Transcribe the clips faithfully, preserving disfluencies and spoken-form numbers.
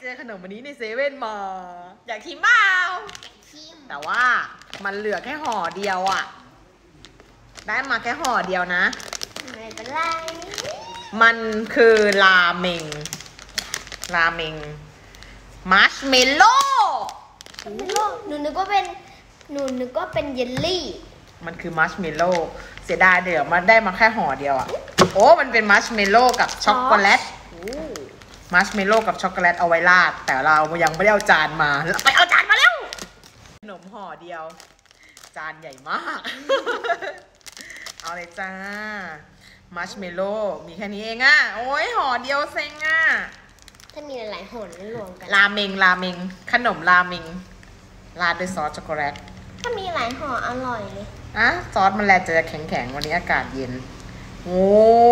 เจอขนมวันนี้ในเซเว่นมาอยากชิมเปล่าแต่ว่ามันเหลือแค่ห่อเดียวอ่ะได้มาแค่ห่อเดียวนะไม่เป็นไรมันคือราเมงราเมงมัชเมลโล่หนูนึกว่าเป็นหนูนึกว่าเป็นเยลลี่มันคือมัชเมลโล่เสียดายเดี๋ยวมันได้มาแค่ห่อเดียวอ่ะโอ้มันเป็นมัชเมลโล่กับช็อกโกแลตมัชเมลโล่กับช็อกโกแลตเอาไว้ราดแต่เรายังไม่ได้เอาจานมาไปเอาจานมาแล้วขนมห่อเดียวจานใหญ่มากเอาเลยจ้ามัชเมลโล่มีแค่นี้เองอ่ะโอ้ยห่อเดียวเซ็งอ่ะถ้ามีหลายๆห่อแล้วรวมกันราเมงราเมงขนมราเมงราดด้วยซอสช็อกโกแลตถ้ามีหลายห่ออร่อยเลยอ่ะซอสมันแลจะแข็งๆวันนี้อากาศเย็นโอ้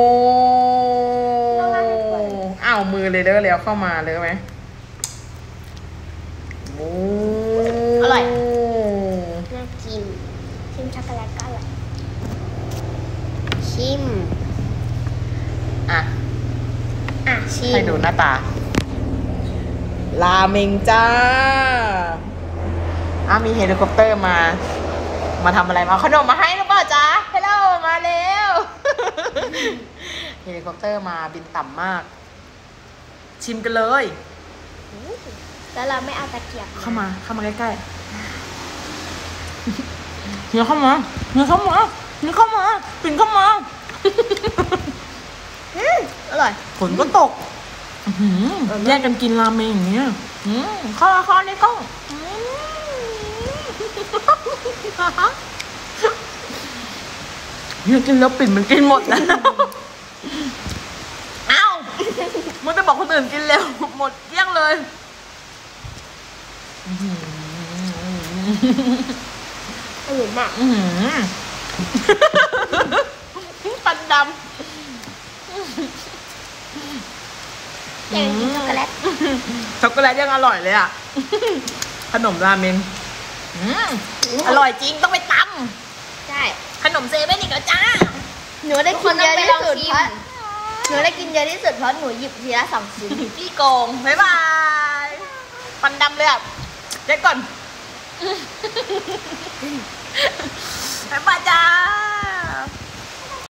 อ้าวมือเลยเด้อเร็วเข้ามาเลยไหมโอ้อร่อยน่ากินชิมช็อกโกแลตก็อร่อยชิมอ่ะอ่ะชิมให้ดูหน้าตาราเมงจ้าอ้ามีเฮลิคอปเตอร์มามาทำอะไรมาขนมมาให้หรือเปล่าจ๊ะฮัลโหลมาเร็ว เฮลิคอปเตอร์มาบินต่ำมากชิมกันเลยแล้วเราไม่เอาตะเกียบเข้ามาเข้ามาใกล้ๆเฮียเข้ามาเฮียเข้ามาเฮียเข้ามาปิ่นเข้ามาอร่อยฝนก็ตกแยกกันกินราเมงอย่างเงี้ยข้าวข้าวในกล้องเนี่ยกินแล้วปิ่นมันกินหมดนะอ้าวมึงจะบอกคนอื่นกินเร็วหมดเกลี้ยงเลยอร่อยมากปันดำเองช็อกโกแลตช็อกโกแลตยังอร่อยเลยอ่ะขนมราเมงอร่อยจริงต้องไปตำใช่ขนมเซเว่นอีกแล้วจ้าหนูได้กินเยอะที่สุดเพราะหนูได้กินเยอะที่สุดเพราะหนูหยิบทีละสองชิ้นพี่โกงบ๊ายบายปันดำเลยอ่ะเด็กก่อนบ๊ายบายจ้า